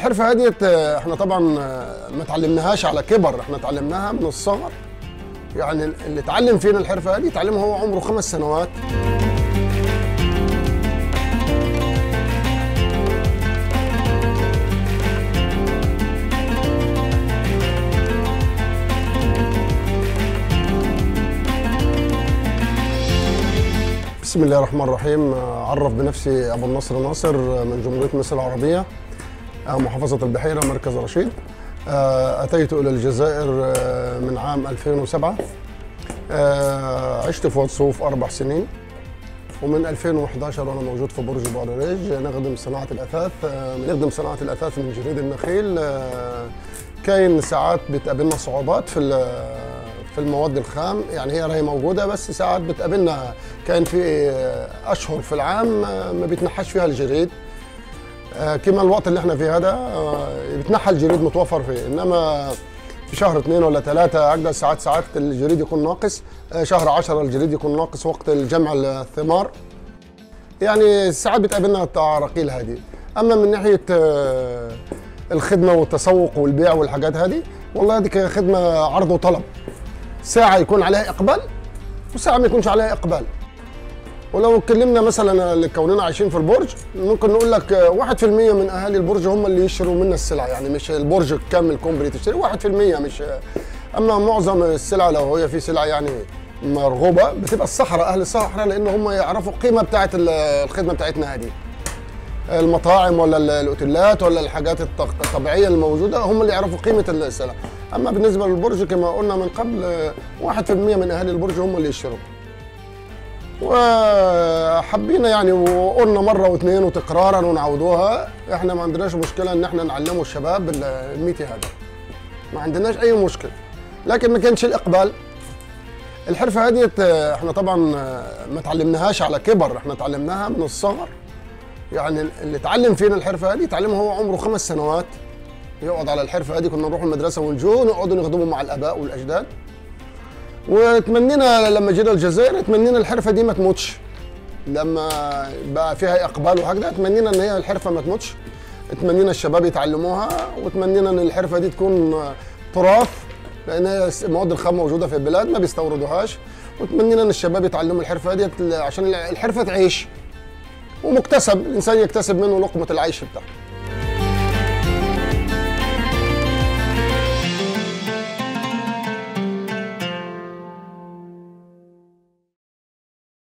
الحرفة هديت احنا طبعا ما اتعلمناهاش على كبر، احنا اتعلمناها من الصغر. يعني اللي اتعلم فينا الحرفة هذه اتعلمها هو عمره 5 سنوات. بسم الله الرحمن الرحيم. أعرف بنفسي أبو النصر ناصر من جمهورية مصر العربية، محافظة البحيرة، مركز رشيد. أتيت إلى الجزائر من عام 2007. عشت في وصوف 4 سنين، ومن 2011 وأنا موجود في برج باريريج نخدم صناعة الأثاث. صناعة الأثاث من جريد النخيل. كاين ساعات بتقابلنا صعوبات في المواد الخام، يعني هي موجودة بس ساعات بتقابلنا. كاين في أشهر في العام ما بيتنحاش فيها الجريد، كما الوقت اللي احنا فيه هذا بيتنحى الجريد متوفر فيه، انما في شهر 2 ولا 3 هكذا ساعات الجريد يكون ناقص. شهر 10 الجريد يكون ناقص وقت الجمع الثمار، يعني ساعات بتقابلنا العراقيل هذه. اما من ناحيه الخدمه والتسوق والبيع والحاجات هذه، والله هذه خدمه عرض وطلب. ساعه يكون عليها اقبال وساعه ما يكونش عليها اقبال. ولو اتكلمنا مثلا لكوننا عايشين في البرج، ممكن نقول لك 1% من اهالي البرج هم اللي يشتروا منا السلع، يعني مش البرج كامل كومبلي تشتري 1%، مش. اما معظم السلع لو هي في سلع يعني مرغوبه بتبقى الصحراء، اهل الصحراء، لان هم يعرفوا القيمه بتاعت الخدمه بتاعتنا هذه. المطاعم ولا الاوتيلات ولا الحاجات الطبيعيه الموجوده هم اللي يعرفوا قيمه السلع. اما بالنسبه للبرج كما قلنا من قبل 1% من اهالي البرج هم اللي يشتروا. وحبينا يعني وقلنا مره واثنين وتكرارا ونعودوها، احنا ما عندناش مشكله ان احنا نعلموا الشباب الميتي هذا، ما عندناش اي مشكله، لكن ما كانش الاقبال. الحرفه هذه احنا طبعا ما اتعلمناهاش على كبر، احنا اتعلمناها من الصغر. يعني اللي اتعلم فينا الحرفه هذه اتعلمها هو عمره 5 سنوات، يقعد على الحرفه هذه. كنا نروح المدرسه ونجو نقعدوا نخدموا مع الاباء والاجداد. وتمنينا لما جينا الجزائر تمنينا الحرفه دي ما تموتش، لما بقى فيها اقبال وهكذا تمنينا ان هي الحرفه ما تموتش. تمنينا الشباب يتعلموها، وتمنينا ان الحرفه دي تكون تراث، لان هي المواد الخام موجوده في البلاد ما بيستوردوهاش. وتمنينا ان الشباب يتعلموا الحرفه دي عشان الحرفه تعيش ومكتسب، الانسان يكتسب منه لقمه العيش بتاعه.